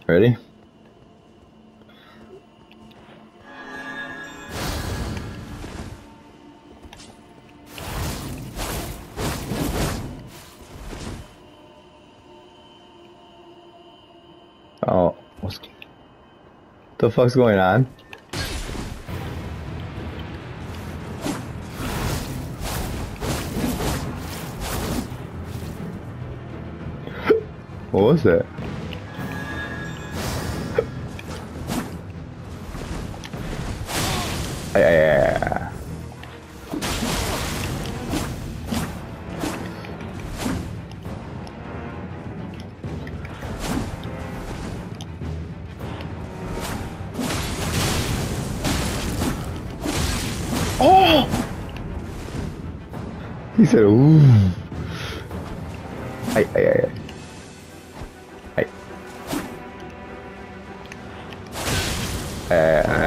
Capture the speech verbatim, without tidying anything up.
Ready? Oh, what's the fuck's going on? What was that? Yeah. Oh! He said, ooh. Ay, ay, ay, ay. Ay. Ay, ay, ay.